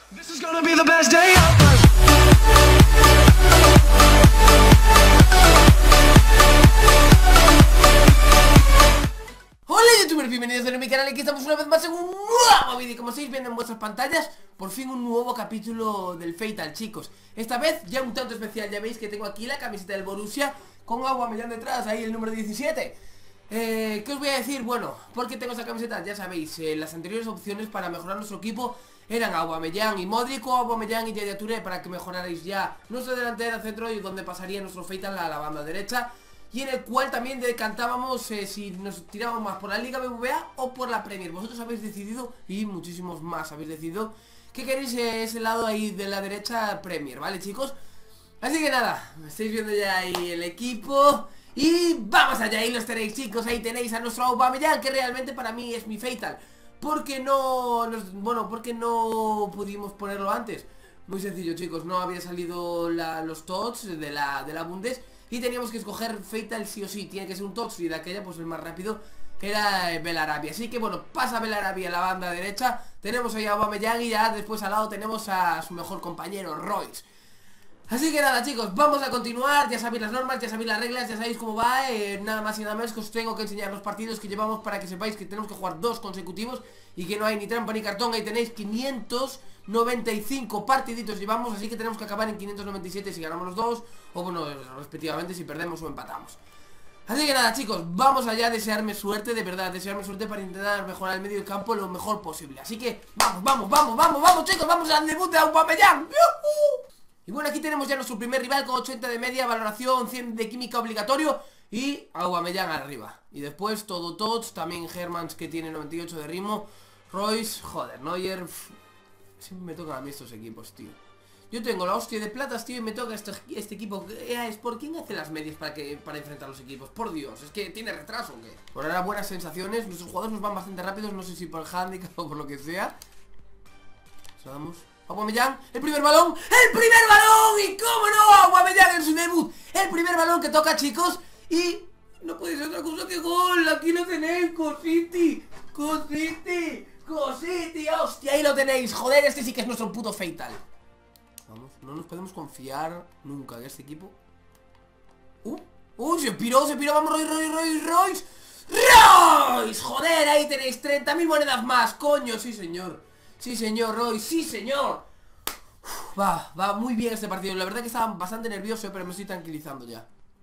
This is gonna be the best day of Hola youtubers, bienvenidos a mi canal. Aquí estamos una vez más en un nuevo vídeo. Como estáis viendo en vuestras pantallas, por fin un nuevo capítulo del Fatal, chicos. Esta vez ya un tanto especial. Ya veis que tengo aquí la camiseta del Borussia con Aubameyang detrás, ahí el número 17. ¿Qué os voy a decir? Bueno, ¿por qué tengo esa camiseta? Ya sabéis, las anteriores opciones para mejorar nuestro equipo eran Aubameyang y Modric, o Aubameyang y Yaya Touré, para que mejorarais ya nuestra delantera centro y donde pasaría nuestro Fatal a la banda derecha. Y en el cual también decantábamos si nos tirábamos más por la Liga BBVA o por la Premier. Vosotros habéis decidido, y muchísimos más habéis decidido, que queréis ese lado ahí de la derecha Premier, ¿vale, chicos? Así que nada, estáis viendo ya ahí el equipo y vamos allá, ahí los tenéis, chicos. Ahí tenéis a nuestro Aubameyang, que realmente para mí es mi Fatal. Porque no porque no pudimos ponerlo antes. Muy sencillo, chicos, no había salido los TOTS de la Bundes y teníamos que escoger Fatal sí o sí. Tiene que ser un TOTS y de aquella pues el más rápido era Belarabi. Así que bueno, pasa Belarabi a la banda derecha. Tenemos ahí a Aubameyang y ya después al lado tenemos a su mejor compañero, Royce. Así que nada, chicos, vamos a continuar. Ya sabéis las normas, ya sabéis las reglas, ya sabéis cómo va. Nada más y nada menos que os tengo que enseñar los partidos que llevamos para que sepáis que tenemos que jugar 2 consecutivos y que no hay ni trampa ni cartón. Ahí tenéis 595 partiditos llevamos, así que tenemos que acabar en 597 si ganamos los dos, o bueno, respectivamente si perdemos o empatamos. Así que nada, chicos, vamos allá. Desearme suerte, de verdad, desearme suerte para intentar mejorar el medio del campo lo mejor posible. Así que vamos, chicos, vamos al debut de Aubameyang. Y bueno, aquí tenemos ya nuestro primer rival con 80 de media, valoración 100 de química obligatorio y Aubameyang arriba. Y después todo TOTS, también Hermans, que tiene 98 de ritmo, Royce, joder, Neuer. Siempre me tocan a mí estos equipos, tío. Yo tengo la hostia de platas, tío, y me toca este equipo. Es por quién hace las medias para enfrentar los equipos. Por Dios, es que tiene retraso, ¿o qué? Por ahora buenas sensaciones, nuestros jugadores nos van bastante rápidos, no sé si por handicap o por lo que sea. Salamos. Aubameyang, el primer balón, y cómo no, Aubameyang en su debut, el primer balón que toca, chicos, y no puede ser otra cosa que gol. Aquí lo tenéis, Cositi, hostia, ahí lo tenéis. Joder, este sí que es nuestro puto Fatal. Vamos, no nos podemos confiar nunca en este equipo. Se piró, vamos, Royce, joder, ahí tenéis 30.000 monedas más, coño, sí señor, Royce, sí señor. Va muy bien este partido. La verdad que estaba bastante nervioso, pero me estoy tranquilizando ya.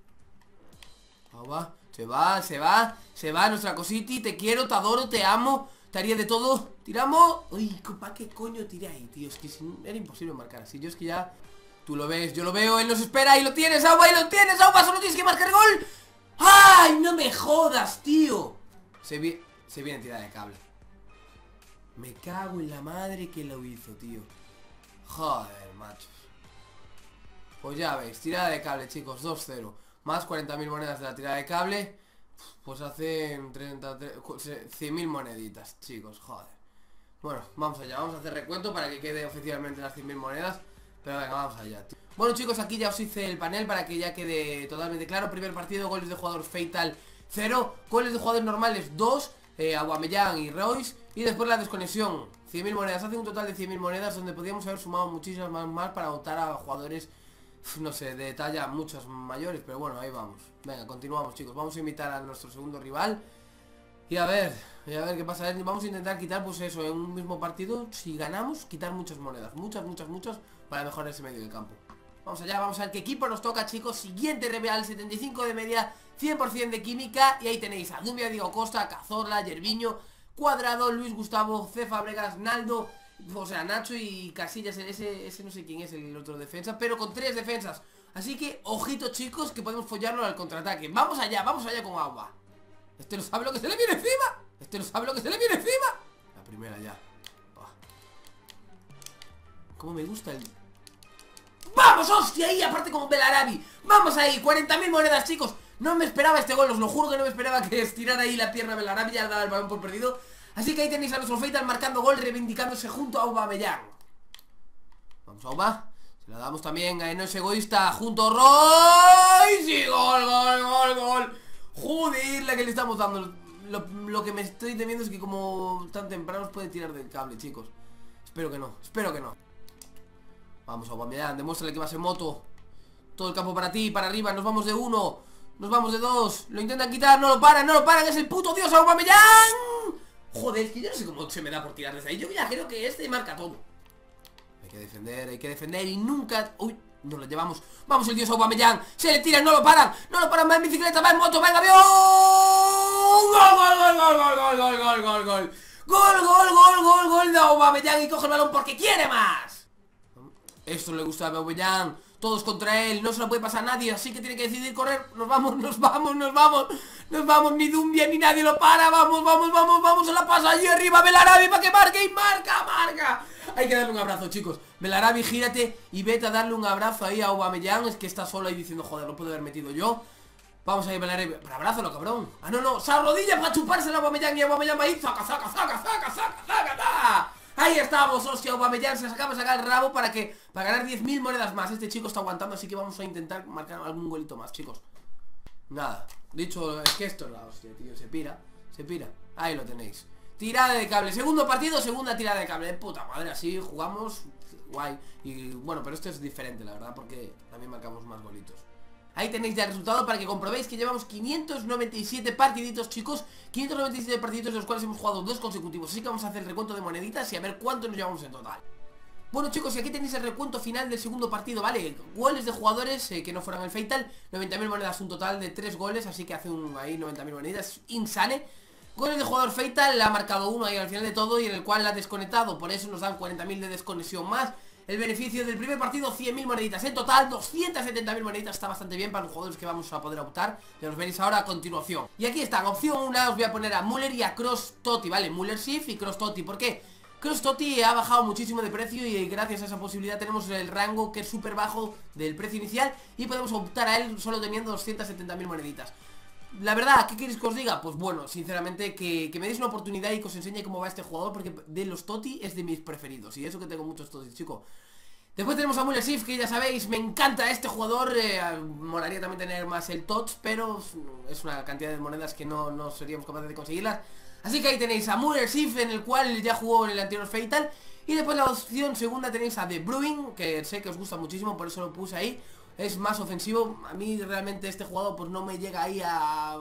Se va nuestra Cositi. Te quiero, te adoro, te amo, te haría de todo. Tiramos. Uy, ¿para qué coño tiré ahí, tío? Es que era imposible marcar así. Yo es que ya... Tú lo ves, yo lo veo, él nos espera. Y lo tienes, Auba, solo tienes que marcar gol. ¡Ay, no me jodas, tío! Se viene tirada de cable. Me cago en la madre que lo hizo, tío. Joder, machos. Pues ya veis, tirada de cable, chicos, 2-0. Más 40.000 monedas de la tirada de cable. Pues hacen 100.000 moneditas, chicos, joder. Bueno, vamos allá, vamos a hacer recuento para que quede oficialmente las 100.000 monedas. Pero venga, vamos allá, tío. Bueno, chicos, aquí ya os hice el panel para que ya quede totalmente claro. Primer partido, goles de jugador Fatal 0, goles de jugadores normales 2, Aubameyang y Royce. Y después la desconexión, 100.000 monedas. Hace un total de 100.000 monedas, donde podríamos haber sumado muchísimas más para optar a jugadores, no sé, de talla muchas mayores. Pero bueno, ahí vamos. Venga, continuamos, chicos. Vamos a invitar a nuestro segundo rival y a ver qué pasa. Vamos a intentar quitar, pues eso, en un mismo partido, si ganamos, quitar muchas monedas. Muchas, para mejorar ese medio de campo. Vamos allá, vamos a ver qué equipo nos toca, chicos. Siguiente rival, 75 de media, 100% de química. Y ahí tenéis a Dumbia, Diego Costa, Cazorla, Yerviño, Cuadrado, Luis Gustavo, C. Fábregas, Naldo, o sea, Nacho y Casillas. Ese no sé quién es el otro defensa, pero con 3 defensas. Así que, ojito, chicos, que podemos follarlo al contraataque. Vamos allá con Auba. Este no sabe lo que se le viene encima. La primera ya. Cómo me gusta el... ¡Vamos, hostia! Ahí, aparte como Belarabi. Vamos ahí, 40.000 monedas, chicos. No me esperaba este gol, os lo juro que no me esperaba que estirara ahí la pierna Belarabi. Ya daba el balón por perdido. Así que ahí tenéis a nuestro Fatal marcando gol, reivindicándose junto a Aubameyang. Vamos, Auba. Se la damos también a Enos Egoísta junto a Royce. Y gol. Joder, la que le estamos dando. Lo que me estoy temiendo es que como tan temprano os puede tirar del cable, chicos. Espero que no. Vamos, Aubameyang, demuéstrale que vas en moto. Todo el campo para ti, para arriba, nos vamos de 1. Nos vamos de 2. Lo intentan quitar, no lo paran, es el puto dios Aubameyang. Joder, es que yo no sé cómo se me da por tirar desde ahí. Yo ya creo que este marca todo. Hay que defender y nunca... Uy, nos lo llevamos. Vamos el dios Aubameyang. Se le tiran, no lo paran, va en bicicleta, va en moto, venga, avión. Gol de Aubameyang y coge el balón porque quiere más. Esto le gusta a Aubameyang. Todos contra él, no se lo puede pasar a nadie, así que tiene que decidir correr. Nos vamos, ni Dumbia ni nadie lo para. Vamos, se la pasa allí arriba Belarabi para que marque y marca. Hay que darle un abrazo, chicos. Belarabi, gírate y vete a darle un abrazo ahí a Aubameyang. Es que está solo ahí diciendo, joder, lo puedo haber metido yo. Vamos ahí, Belarabi, pero abrázalo, cabrón. Ah, no, esa rodilla para chuparse a Aubameyang. Y Aubameyang va ahí, zaca. Ahí estamos, hostia, Aubameyang se acaba de sacar el rabo para ganar 10.000 monedas más. Este chico está aguantando, así que vamos a intentar marcar algún golito más, chicos. Nada, dicho, es que esto es la hostia, tío, se pira. Ahí lo tenéis. Tirada de cable, segundo partido, segunda tirada de cable. De puta madre, así jugamos, guay. Y bueno, pero esto es diferente, la verdad, porque también marcamos más golitos. Ahí tenéis ya el resultado para que comprobéis que llevamos 597 partiditos, chicos. 597 partiditos de los cuales hemos jugado 2 consecutivos. Así que vamos a hacer el recuento de moneditas y a ver cuánto nos llevamos en total. Bueno, chicos, y aquí tenéis el recuento final del segundo partido, ¿vale? Goles de jugadores que no fueran el Fatal. 90.000 monedas, un total de 3 goles. Así que hace ahí 90.000 monedas, insane. Goles de jugador Fatal, ha marcado uno ahí al final de todo y en el cual la ha desconectado. Por eso nos dan 40.000 de desconexión más. El beneficio del primer partido, 100.000 moneditas. En total, 270.000 moneditas. Está bastante bien para los jugadores que vamos a poder optar. Ya los veréis ahora a continuación. Y aquí están, opción 1, os voy a poner a Müller y a Kroos Totti, ¿vale? Müller Shift y Kroos Totti. ¿Por qué? Kroos Totti ha bajado muchísimo de precio y gracias a esa posibilidad tenemos el rango que es súper bajo del precio inicial y podemos optar a él solo teniendo 270.000 moneditas. La verdad, ¿qué queréis que os diga? Pues bueno, sinceramente que me deis una oportunidad y que os enseñe cómo va este jugador, porque de los Totti es de mis preferidos. Y eso que tengo muchos Totti, chicos. Después tenemos a Müller Shift, que ya sabéis, me encanta este jugador. Molaría también tener más el Tots, pero es una cantidad de monedas que no seríamos capaces de conseguirlas. Así que ahí tenéis a Müller Shift, en el cual ya jugó en el anterior Fatal. Y después la opción segunda tenéis a De Bruyne, que sé que os gusta muchísimo, por eso lo puse ahí. Es más ofensivo. A mí realmente este jugador pues no me llega ahí a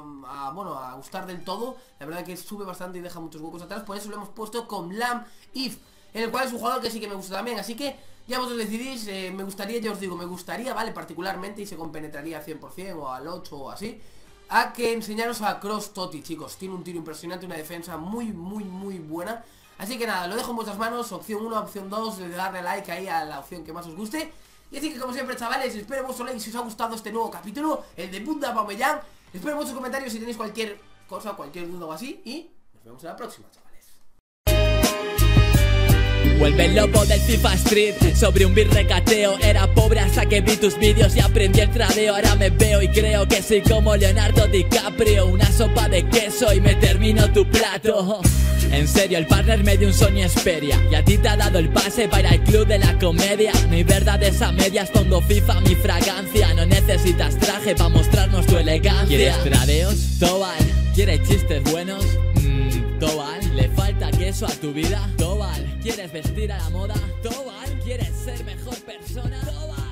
gustar del todo. La verdad que sube bastante y deja muchos huecos atrás. Por eso lo hemos puesto con Lam If, en el cual es un jugador que sí que me gusta también. Así que ya vosotros decidís. Me gustaría, ya os digo, vale, particularmente, y se compenetraría al 100% o al 8 o así, a que enseñaros a Kroos Totti, chicos. Tiene un tiro impresionante, una defensa muy buena. Así que nada, lo dejo en vuestras manos. Opción 1, opción 2, de darle like ahí a la opción que más os guste. Y así que como siempre, chavales, espero vuestro like si os ha gustado este nuevo capítulo, el debut de Aubameyang. Espero vuestros comentarios si tenéis cualquier cosa, cualquier duda o así. Y nos vemos en la próxima, chavales. Vuelve el lobo del FIFA Street. Sobre un beat recateo. Era pobre hasta que vi tus vídeos y aprendí el tradeo. Ahora me veo y creo que soy como Leonardo DiCaprio. Una sopa de queso y me termino tu plato. En serio, el partner me dio un Sony Xperia y a ti te ha dado el pase para el club de la comedia. No hay verdades a medias, pongo FIFA mi fragancia. No necesitas traje para mostrarnos tu elegancia. ¿Quieres tradeos? Tobal. ¿Quieres chistes buenos? Tobal. ¿Le falta queso a tu vida? Tobal. ¿Quieres vestir a la moda? Tobal. ¿Quieres ser mejor persona? Tobal.